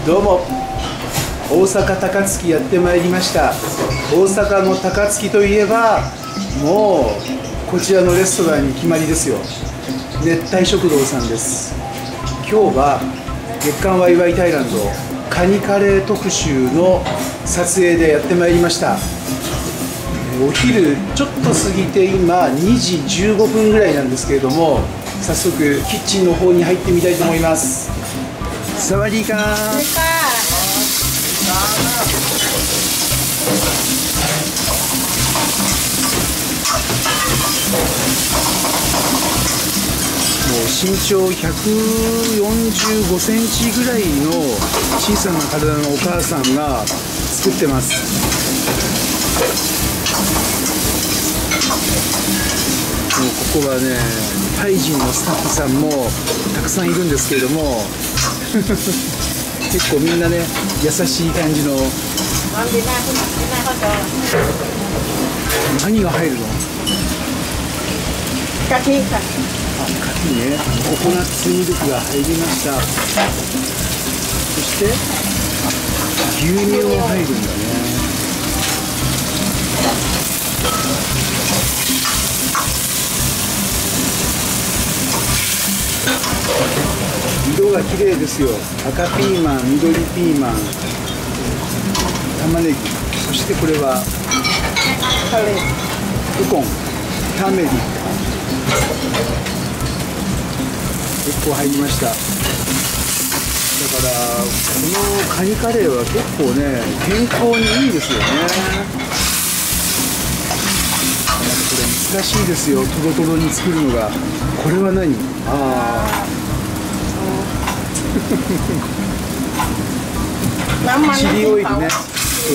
どうも、大阪高槻やってまいりました。大阪の高槻といえばもうこちらのレストランに決まりですよ。熱帯食堂さんです。今日は月刊ワイワイタイランドカニカレー特集の撮影でやってまいりました。お昼ちょっと過ぎて今2時15分ぐらいなんですけれども、早速キッチンの方に入ってみたいと思います。サワディーカー。もう身長145センチぐらいの小さな体のお母さんが作ってます。もうここはね、タイ人のスタッフさんもたくさんいるんですけれども結構みんなね、優しい感じの。何が入るの？ カキか。 あ、カキね。ココナッツミルクが入りました。そして牛乳も入るんだね。色が綺麗ですよ。赤ピーマン、緑ピーマン、玉ねぎ、そしてこれはウコン、ターメリック、結構入りました。だからこのカニカレーは結構ね、健康にいいですよね。これ難しいですよ、トロトロに作るのが。これは何？チリオイルね。そう。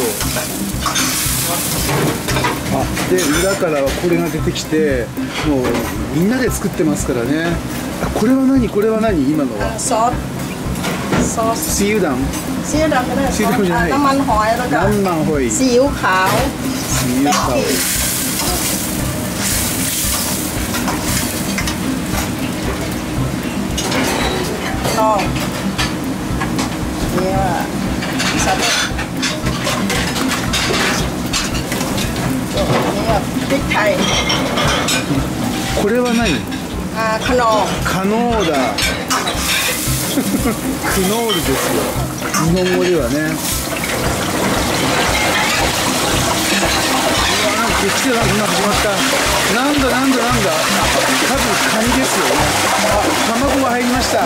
あ、で裏からこれが出てきて、もうみんなで作ってますからね。あ、これは何？これは何？今のは。 ソース。 ซีอิ๊วดำ。 ซีอิ๊วดำก็ได้。 ซีอิ๊วดำじゃない。 น้ำมันหอยแล้วก็น้ำมันหอย。 ซีอิ๊วขาว。 ซีอิ๊วขาว。これは何？ カノー。 カノーだ。クノールですよ。日本語ではね。うわ、なんか決して始まった。なんだ。多分カニですよね。あ、卵が入りました。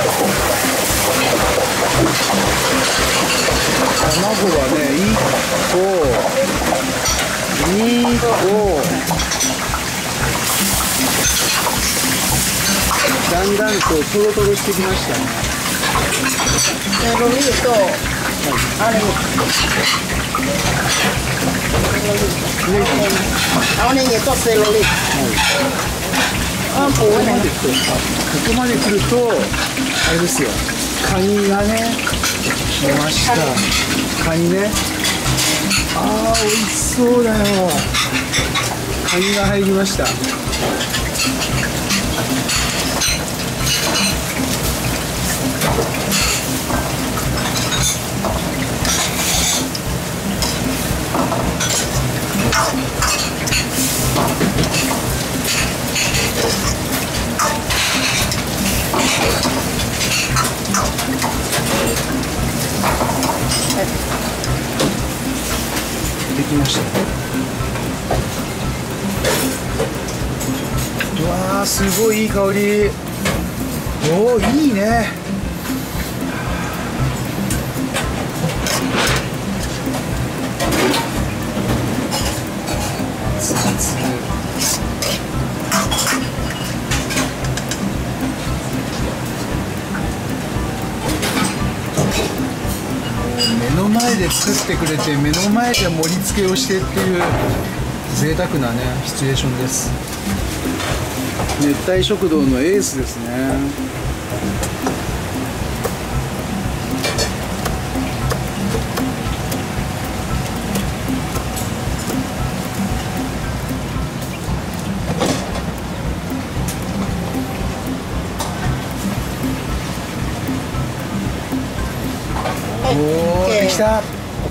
卵はね、2個。だんだんとトロトロしてきましたね。 セロリと、あれ、青ネギとセロリ。あ、ここまで来るとあれですよ。カニがね、来ました。カニね。ああ、美味しそうだよ。カニが入りました。できました。うわー、すごいいい香り。おー、いいね。目の前で作ってくれて、目の前で盛り付けをしてっていう贅沢なね、シチュエーションです。熱帯食堂のエースですね。 おー、できた。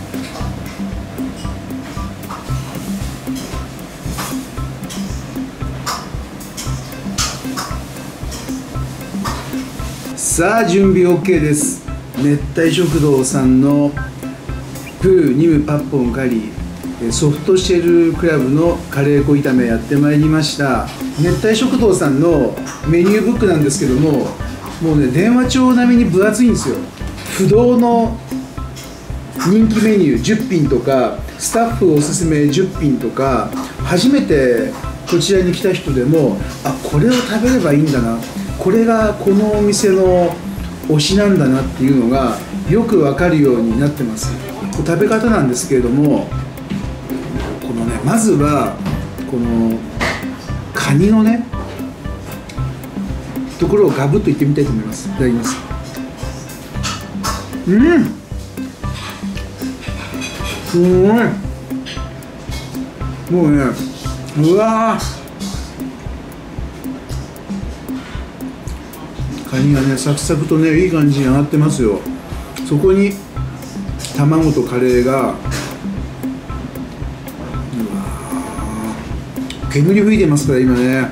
さあ準備 OK です。熱帯食堂さんのプーニムパッポンカリーソフトシェルクラブのカレー粉炒めやってまいりました。熱帯食堂さんのメニューブックなんですけども、もうね電話帳並みに分厚いんですよ。不動の人気メニュー10品とか、スタッフおすすめ10品とか、初めてこちらに来た人でも、あ、これを食べればいいんだな、これがこのお店の推しなんだなっていうのがよく分かるようになってます。食べ方なんですけれども、このね、まずはこのカニのねところをガブッといってみたいと思います。いただきます。すごい、もうね、うわー、カニがねサクサクとねいい感じに揚がってますよ。そこに卵とカレーが、うわー、煙吹いてますから今ね。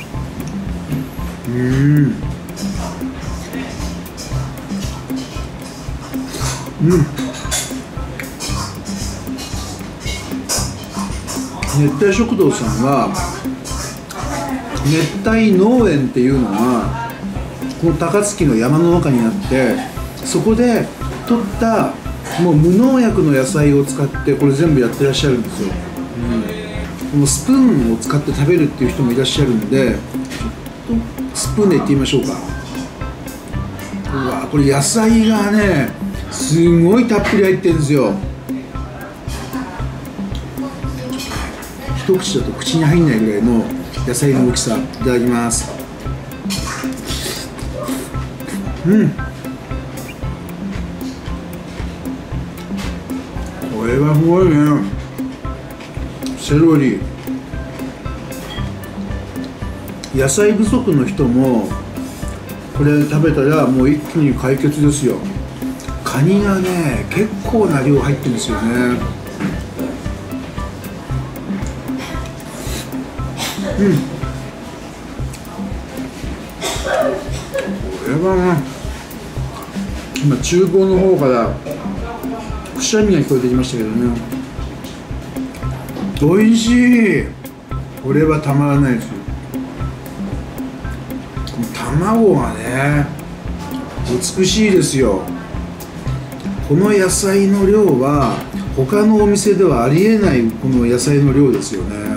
熱帯食堂さんは熱帯農園っていうのがこの高槻の山の中にあって、そこで取ったもう無農薬の野菜を使ってこれ全部やってらっしゃるんですよ。このスプーンを使って食べるっていう人もいらっしゃるんで、ちょっとスプーンでいってみましょうか。うわ、これ野菜がねすごいたっぷり入ってるんですよ。一口だと口に入んないぐらいの野菜の大きさ。いただきます。これはすごいね。セロリ、野菜不足の人もこれ食べたらもう一気に解決ですよ。カニがね結構な量入ってるんですよね。これはね、今厨房の方からくしゃみが聞こえてきましたけどね、おいしい。これはたまらないですよ。この卵がね美しいですよ。この野菜の量は他のお店ではありえない、この野菜の量ですよね。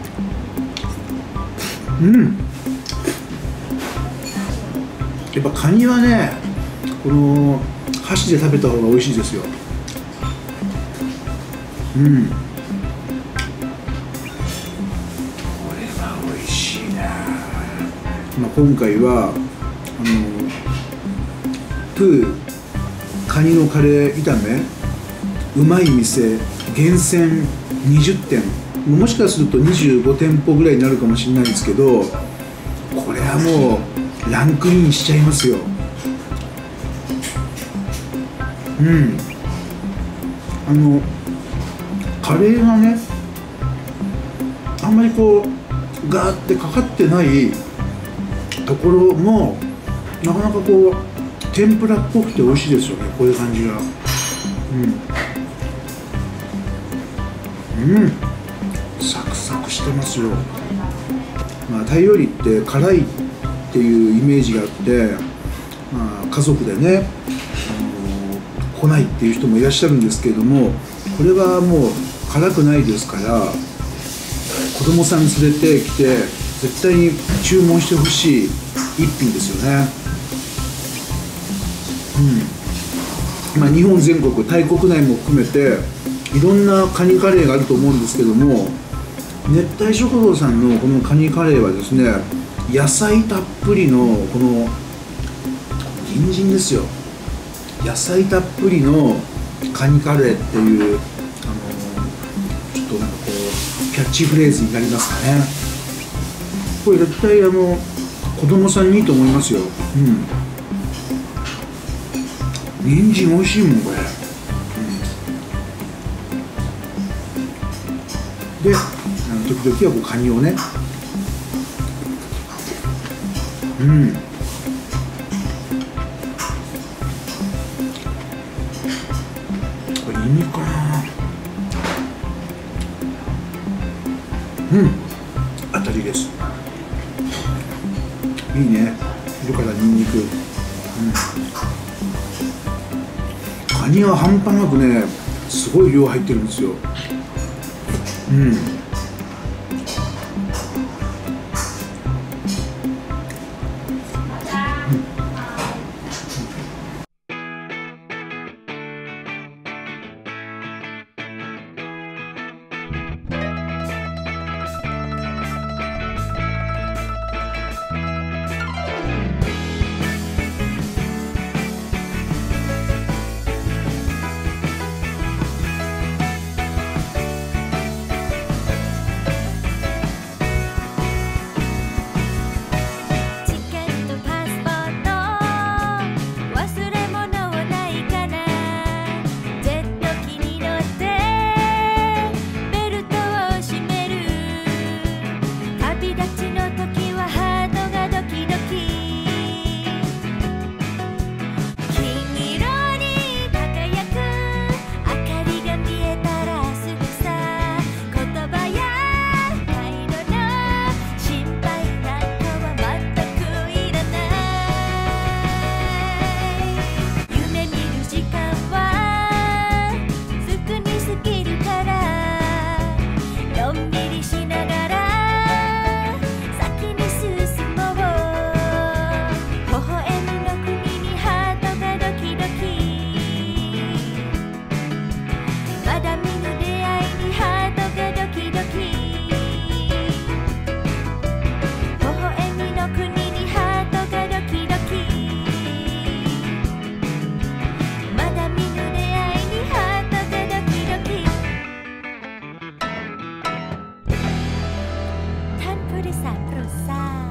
やっぱカニはねこの箸で食べた方が美味しいですよ。これは美味しいな。今回はプーカニのカレー炒めうまい店厳選20店、もしかすると25店舗ぐらいになるかもしれないんですけど、これはもうランクインしちゃいますよ。カレーがねあんまりこうガーってかかってないところもなかなかこう天ぷらっぽくて美味しいですよね、こういう感じが。サクサクしてますよ。タイ料理って辛いっていうイメージがあって、家族でね来ないっていう人もいらっしゃるんですけれども、これはもう辛くないですから、子供さん連れてきて絶対に注文してほしい一品ですよね。日本全国、タイ国内も含めていろんなカニカレーがあると思うんですけども、熱帯食堂さんのこのカニカレーはですね、野菜たっぷりのこの人参ですよ。野菜たっぷりのカニカレーっていうちょっとなんかこうキャッチフレーズになりますかね。これ絶対子供さんにいいと思いますよ。 人参美味しいもんこれ、で時々はこうカニをね、これニンニクかな、当たりです。いいね、色からニンニク、カニは半端なくねすごい量入ってるんですよ。 ผู้โดยสารโปรดทราบ